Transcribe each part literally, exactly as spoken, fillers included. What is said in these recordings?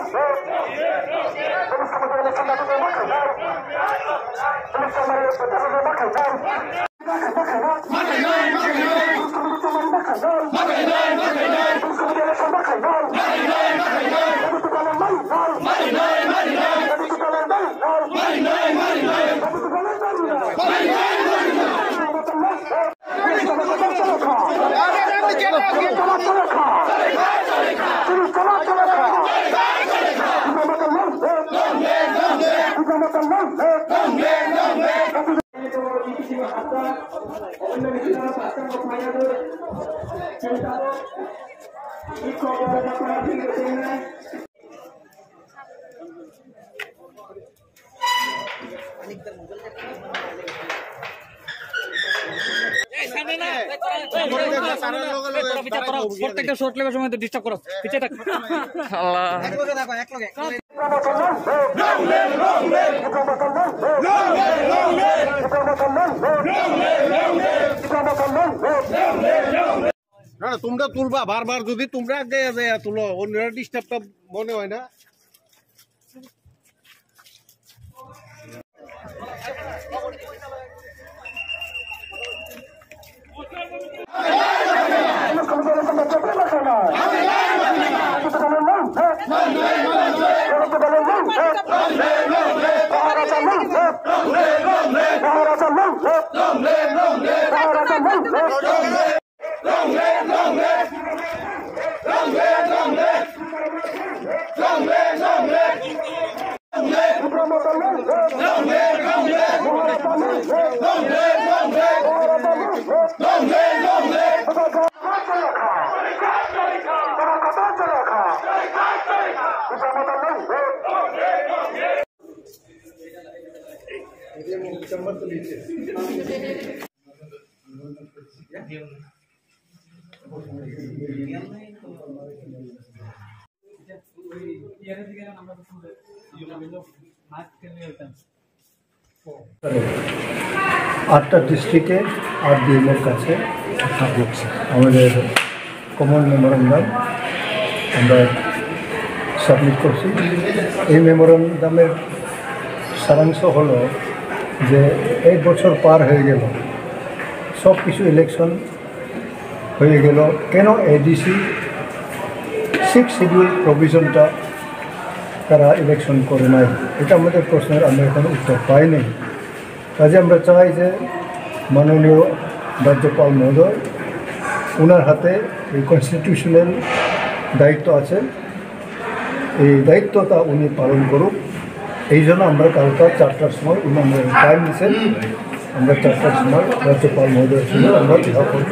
প্রত্যেকটা short labour সময় তো ডিস্টার্ব করো পিছে থাক আল্লাহ এক লগে থাকো এক লগে না তোমরা তুলবা বারবার যদি তোমরা তুলো অন্যরা ডিস্টার্বটা মনে হয় না আটটা ডিস্ট্রিক্টে আট ডিএমের কাছে আমাদের কমন মেমোরেন্ডাম আমরা সাবমিট করছি। এই মেমোরেন্ডামের সারাংশ হলো যে এক বছর পার হয়ে গেল, সব কিছু ইলেকশন হয়ে গেল, কেন এডিসি সিক্স শিডিউল প্রভিশনটা তারা ইলেকশন করে নাই? এটা আমাদের প্রশ্নের আমরা এখনো উত্তর পাই নাই। কাজে আমরা চাই যে মাননীয় রাজ্যপাল মহোদয়, ওনার হাতে এই কনস্টিটিউশনাল দায়িত্ব আছে, এই দায়িত্বটা উনি পালন করুক। এই জন্য আমরা কালকা চারটার সময় উনি আমাদের টাইম দিচ্ছেন, আমরা চারটার সময় রাজ্যপাল মহোদয়ের সঙ্গে আমরা দেখা করব।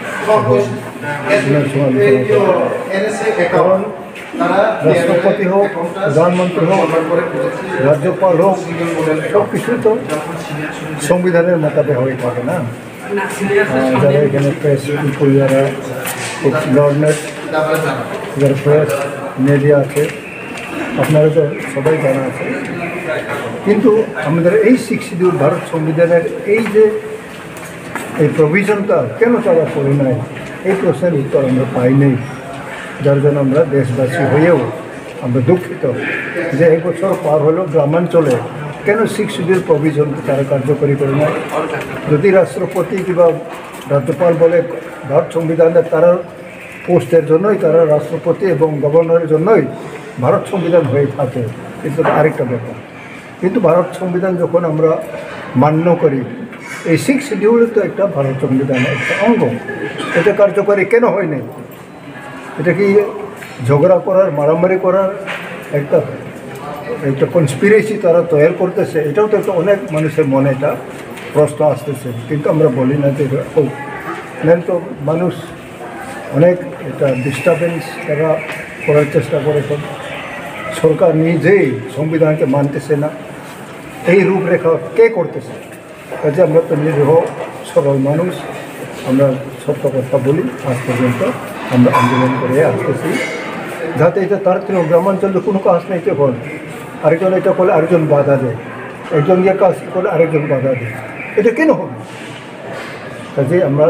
কারণ রাষ্ট্রপতি হোক, প্রধানমন্ত্রী হোক, রাজ্যপাল হোক, সব কিছু তো সংবিধানের মোতাবেক হয়ে থাকে না। যারা এখানে প্রেস পিপুল, যারা গভর্নমেন্ট, যারা প্রেস মিডিয়া আছে, আপনারা তো সবাই জানা আছে। কিন্তু আমাদের এই সিক্স শিডিউল ভারত সংবিধানের এই যে এই প্রভিশনটা কেন তারা করে নাই, এই প্রশ্নের উত্তর আমরা পাই নাই। যার জন্য আমরা দেশবাসী হয়েও আমরা দুঃখিত যে এক বছর পার হলেও গ্রামাঞ্চলে কেন সিক্স শিডিউল প্রভিশন তারা কার্যকরী করে নাই। যদি রাষ্ট্রপতি কিংবা রাজ্যপাল বলে ভারত সংবিধানের তারা পোস্টের জন্যই, তারা রাষ্ট্রপতি এবং গভর্নরের জন্যই ভারত সংবিধান হয়ে থাকে, কিন্তু আরেকটা ব্যাপার। কিন্তু ভারত সংবিধান যখন আমরা মান্য করি, এই সিক্স শিডিউল তো একটা ভারত সংবিধানের একটা অঙ্গ, এটা কার্যকরী কেন হয় নাই? এটা কি ঝগড়া করার, মারামারি করার একটা একটা কনস্পিরেসি তারা তৈরি করতেছে? এটাও তো একটা অনেক মানুষের মনে এটা প্রশ্ন আসতেছে, কিন্তু আমরা বলি না যে ও নেন তো মানুষ অনেক এটা ডিস্টারবেন্স তারা করার চেষ্টা করেছেন। সরকার নিজেই সংবিধানকে মানতেছে না, এই রূপরেখা কে করতেছে? কাজে আমরা তো নিরীহ সরল মানুষ, আমরা সত্য কথা বলি। আজ পর্যন্ত আমরা আন্দোলন করে আসতেছি যাতে এটা তাড়াতাড়ি গ্রামাঞ্চলে কোনো কাজ নেই, তখন আরেকজন এটা করলে আরেকজন বাধা দেয়, একজন গিয়ে কাজ করলে আরেকজন বাধা দেয়, এটা কেন হবে? কাজে আমরা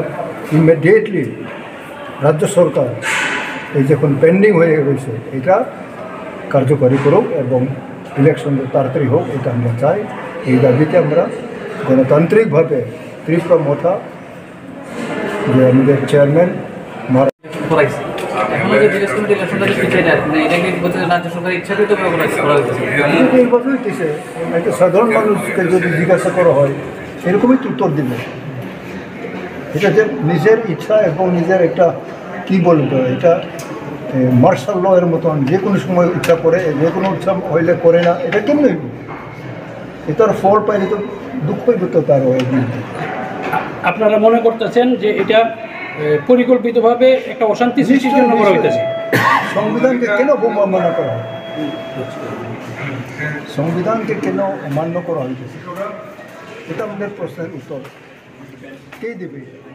ইমিডিয়েটলি রাজ্য সরকার এই যখন পেন্ডিং হয়ে রয়েছে এটা কার্যকরী করুক এবং ইলেকশন তাড়াতাড়ি হোক, এটা আমরা চাই। এই দাবিতে আমরা গণতান্ত্রিকভাবে ত্রিপুরা মথা যে আমাদের চেয়ারম্যান করাইছে এখনো যে জিজ্ঞেস কমিটি ইলেকশনটা যে পিছিয়ে যায় মানে এটা কি বলতে রাজ্য সরকার ইচ্ছাকৃত ভাবে করা হয়েছে নির্বাচন হইতেছে, একটা সাধারণ মানুষকে যদি জিজ্ঞাসা করা হয় এরকমই তো উত্তর দিবে। এটা যে নিজের ইচ্ছা এবং নিজের একটা কি বলবো, এটা মার্শাল ল এর মতন যে কোনো সময় ইচ্ছা করে, যে কোনো ইচ্ছা হইলে করে না, এটা কেমন হইব? এটার ফল পাইলে তো দুঃখ হইব তো তার। আপনারা মনে করতেছেন যে এটা পরিকল্পিতভাবে একটা অশান্তি সৃষ্টির জন্য করা হইতেছে? সংবিধানকে কেন অবমাননা করা হয়? সংবিধানকে কেন অমান্য করা হইতেছে? এটা আমাদের প্রশ্নের উত্তর কে দেবে?